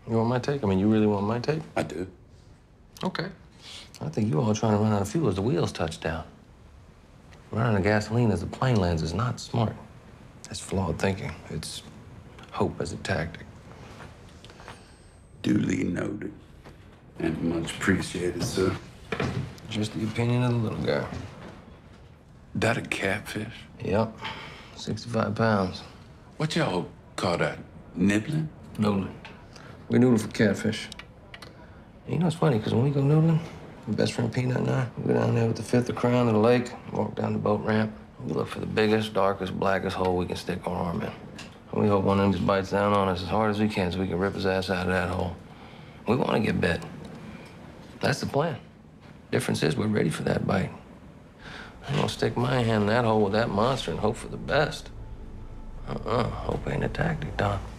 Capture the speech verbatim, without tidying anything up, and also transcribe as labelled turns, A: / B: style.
A: You want my take? I mean, you really want my take?
B: I do.
A: Okay. I think you all trying to run out of fuel as the wheels touch down. Running out of gasoline as the plane lands is not smart. That's flawed thinking. It's hope as a tactic.
B: Duly noted. And much appreciated, sir.
A: Just the opinion of the little guy.
B: That a catfish?
A: Yep. sixty-five pounds.
B: What y'all call that? Nibbling?
A: Noodling. We noodle for catfish. You know, it's funny, because when we go noodling, my best friend Peanut and I, we go down there with the fifth of crown of the lake, walk down the boat ramp. We look for the biggest, darkest, blackest hole we can stick our arm in. And we hope one of them just bites down on us as hard as we can so we can rip his ass out of that hole. We want to get bit. That's the plan. Difference is we're ready for that bite. I'm gonna stick my hand in that hole with that monster and hope for the best. Uh-uh, hope ain't a tactic, Don.